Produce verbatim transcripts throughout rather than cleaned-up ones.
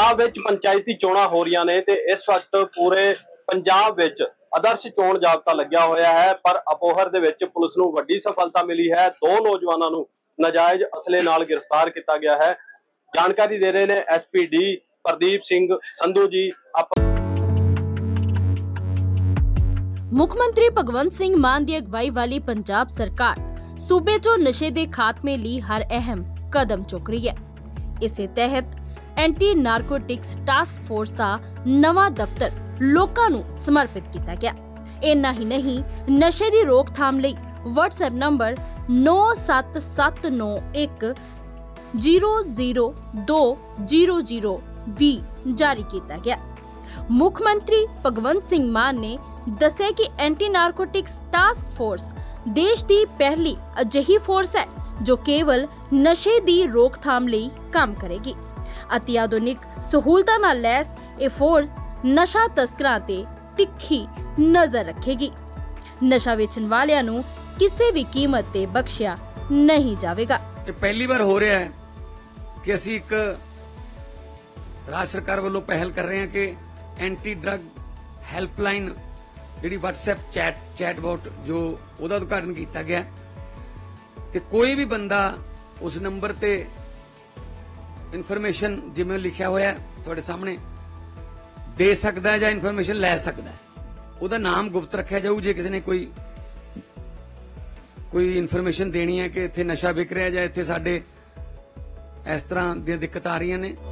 पंजाब विच पंचायती चोणां हो रही ने ते इस वक्त पूरे पंजाब विच आदर्श चोण जाबता लग्या होया है, पर अपोहर दे विच पुलिस नूं वड्डी सफलता मिली है। दो नौजवानों नूं नाजायज असले नाल गिरफ्तार किया गया है। जानकारी दे रहे हैं S P D Pradeep Singh Sandhu ji. मुख मंत्री भगवंत सिंह मान की अगवाई वाली पंजाब सरकार सूबे चो नशे के खात्मे लई हर अहम कदम चुक रही है। इसे तहत एंटी नारकोटिक्स टास्क फोर्स का नवा दफ्तर लोकां नूं समर्पित किया गया। इन्ना ही नहीं, नशे की रोकथाम लई व्हाट्सएप नंबर नौ सत्त सत्त नौ एक जीरो जीरो दो जीरो जीरो भी जारी किया गया। मुख मंत्री भगवंत सिंह मान ने दस्सिया कि एंटी नारकोटिक्स टास्क फोर्स देश की पहली अजिही फोर्स है जो केवल नशे की रोकथाम लई काम करेगी। अति आधुनिक सहूलतां नाल लैस ये फोर्स नशा तस्करां ते तिखी नजर रखेगी। नशा वेचण वालियां नूं किसी भी कीमत ते बख्शिया नहीं जाएगा। ये पहली बार हो रहा है कि असीं एक राज्य सरकार वालों पहल कर रहे हैं कि एंटी ड्रग हैल्पलाइन जी व्हाट्सएप चैट चैटबॉट जो उहदा उद्घाटन किया गया ते कोई भी बंदा उस नंबर ते इन्फॉर्मेशन जिवें लिखा होया तुहाडे सामने दे सकता है या इन्फॉर्मेशन लै सकता है। उहदा नाम गुप्त रखा जाऊ। जे किसी ने कोई कोई इन्फॉर्मेशन देनी है कि इत्थे नशा विक रहा या इत्थे साडे इस तरह दी दिक्कत आ रही ने।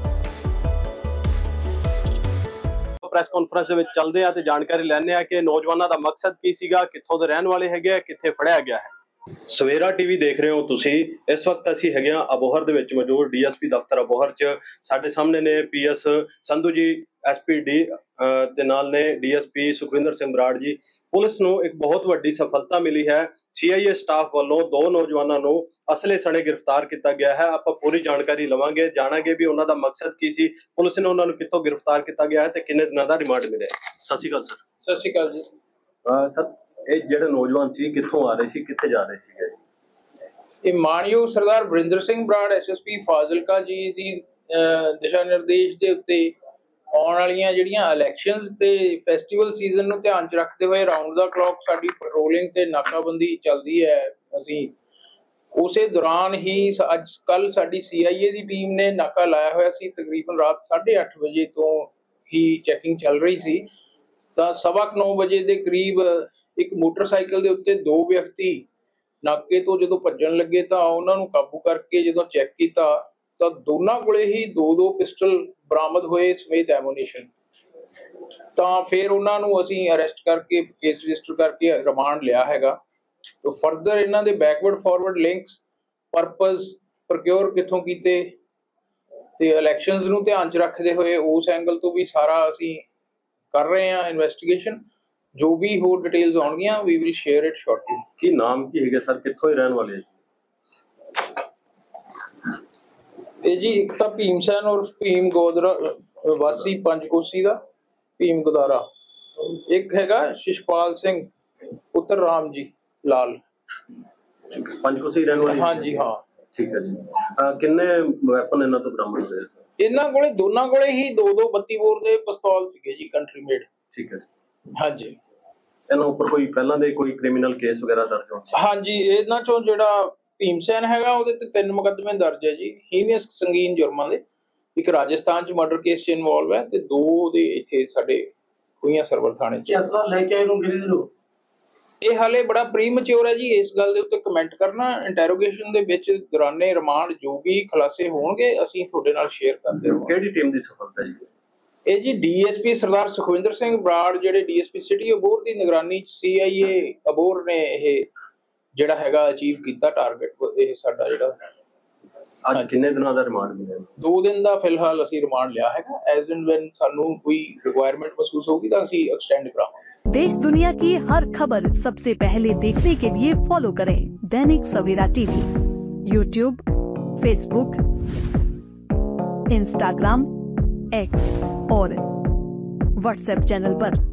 प्रेस कॉन्फ्रेंस दे विच चलदे आ ते जानकारी लैने आ कि नौजवानों का मकसद की सीगा, कित्थों दे रहन वाले हैगे, कित्थे फड़िया गया है। सवेरा टीवी देख रहे हो तुसी। इस वक्त असीं हैगे आ अबोहर दे विच मौजूद डी एस पी दफ्तर अबोहर च। साडे सामने ने P S Sandhu ji, S P D ते नाल ने D S P Sukhwinder Singh Brar ji. Police नूं एक बहुत वड्डी सफलता मिली है। सी आई ए स्टाफ वालों दो नौजवानों नूं असले सने गिरफ्तार किया गया है। आपां पूरी जानकारी लवांगे, जाणांगे भी उन्हां दा मकसद की सी, पुलिस ने उन्हां नूं कित्थों गिरफ्तार किया गया है ते किन्ने दिनां दा रिमांड मिलिਆ। सत श्री अकाल सर। सत श्री अकाल जी। सर ਇਹ ਜਿਹੜੇ ਨੌਜਵਾਨ ਸੀ ਕਿੱਥੋਂ ਆ ਰਹੇ ਸੀ, ਕਿੱਥੇ ਜਾ ਰਹੇ ਸੀਗੇ? ਇਹ ਮਾਨਯੋਗ Sardar Varinder Singh Brar S S P Fazilka ji ਦੀ ਦਿਸ਼ਾ ਨਿਰਦੇਸ਼ ਦੇ ਉੱਤੇ ਆਉਣ ਵਾਲੀਆਂ ਜਿਹੜੀਆਂ ਇਲੈਕਸ਼ਨਸ ਤੇ ਫੈਸਟੀਵਲ ਸੀਜ਼ਨ ਨੂੰ ਧਿਆਨ ਚ ਰੱਖਦੇ ਹੋਏ ਰਾਉਂਡ ਦਾ ਕਲੌਕ ਸਾਡੀ ਪੈਟਰੋਲਿੰਗ ਤੇ ਨਾਕਾਬੰਦੀ ਚੱਲਦੀ ਹੈ। ਅਸੀਂ ਉਸੇ ਦੌਰਾਨ ਹੀ ਅੱਜ ਕੱਲ ਸਾਡੀ ਸੀ ਆਈ ਏ ਦੀ ਟੀਮ ਨੇ ਨਾਕਾ ਲਾਇਆ ਹੋਇਆ ਸੀ। ਤਕਰੀਬਨ ਰਾਤ ਸਾਢੇ ਅੱਠ ਵਜੇ ਤੋਂ ਹੀ ਚੈਕਿੰਗ ਚੱਲ ਰਹੀ ਸੀ ਤਾਂ ਸਵਾ ਨੌ ਵਜੇ ਦੇ ਕਰੀਬ एक मोटरसाइकिल के उत्ते दो व्यक्ति नाके तो जो भजन लगे तो उन्होंने काबू करके जो चैक किया तो दोनों कोले ही दो दो पिस्टल बरामद हुए समेत एमोनीशन। तो फिर उन्होंने असीं अरेस्ट करके केस रजिस्टर करके रिमांड लिया हैगा। तो फरदर इन्हां दे backward forward links purpose procure कित्थों कीते ते इलैक्शनस नूं ध्यान च रखते हुए उस एंगल तो भी सारा असीं कर रहे हैं इन्वेस्टिगेशन। जो भी होर डिटेल्स आउणगियां we will share it shortly. की नाम की है सर, कित्थों ही रहने वाले हैं जी? जी एक तो भीम सैन और भीम गोदरा वासी पंचकोसी का भीम गोदारा, एक हैगा शिशपाल सिंह पुत्र राम जी लाल पंचकोसी रहने वाले। हाँ जी हाँ ठीक है जी। किन्ने वैपन इन्हां तो बरामद होए सर? इन्हां कोले दोनों कोले ही दो दो बत्ती बोर दे पिस्तौल सीगे जी, कंट्री मेड। ठीक है। हाँ जी। इन्हां उपर कोई पहलां दे कोई क्रिमिनल केस वगैरह दर्ज हो? हाँ जी, इन्हां चों जिहड़ा भीम सैन हैगा ਉਹਦੇ ਤੇ ਤਿੰਨ ਮੁਕੱਦਮੇ ਦਰਜ ਹੈ ਜੀ, ਹੀਨੀਅਸ ਸੰਗੀਨ ਜੁਰਮਾਂ ਦੇ। ਇੱਕ ਰਾਜਸਥਾਨ ਚ ਮਰਡਰ ਕੇਸ ਚ ਇਨਵੋਲਵ ਹੈ ਤੇ ਦੋ ਦੇ ਇੱਥੇ ਸਾਡੇ ਖੂਹੀਆਂ ਸਰਵਰ ਥਾਣੇ ਚ। ਅਸਲਾ ਲੈ ਕੇ ਆਏ ਨੂੰ ਕਿਹਦੇ ਨੂੰ? ਇਹ ਹਾਲੇ ਬੜਾ ਪ੍ਰੀਮੈਚੁਰ ਹੈ ਜੀ ਇਸ ਗੱਲ ਦੇ ਉੱਤੇ ਕਮੈਂਟ ਕਰਨਾ। ਇੰਟਰੋਗੇਸ਼ਨ ਦੇ ਵਿੱਚ ਦੌਰਾਨੇ ਰਿਮਾਂਡ ਜੋ ਵੀ ਖੁਲਾਸੇ ਹੋਣਗੇ ਅਸੀਂ ਤੁਹਾਡੇ ਨਾਲ ਸ਼ੇਅਰ ਕਰਦੇ ਰਹਾਂਗੇ। ਕਿਹੜੀ ਟੀਮ ਦੀ ਸਫਲਤਾ ਜੀ? ਇਹ ਜੀ D S P Sardar Sukhwinder Singh Brar ਜਿਹੜੇ D S P city Abohar ਦੀ ਨਿਗਰਾਨੀ ਚ ਸੀ ਆਈ ਏ ਅਬੋਹਰ ਨੇ ਇਹ ਜਿਹੜਾ ਹੈਗਾ ਅਚੀਵ ਕੀਤਾ ਟਾਰਗੇਟ। ਇਹ ਸਾਡਾ ਜਿਹੜਾ ਅੱਜ ਕਿੰਨੇ ਦਿਨਾਂ ਦਾ ਰਿਮਾਂਡ ਮਿਲਿਆ? ਦੋ ਦਿਨ ਦਾ ਫਿਲਹਾਲ ਅਸੀਂ ਰਿਮਾਂਡ ਲਿਆ ਹੈਗਾ। ਐਜ਼ ਐਂਡ ਵੈਨ ਸਾਨੂੰ ਕੋਈ ਰਿਕੁਆਇਰमेंट महसूस होगी तो ਅਸੀਂ एक्सटेंड कराएंगे। देश दुनिया की हर खबर सबसे पहले देखने के लिए फॉलो करें Dainik Savera TV, YouTube, Facebook, Instagram, X और व्हाट्सएप चैनल पर।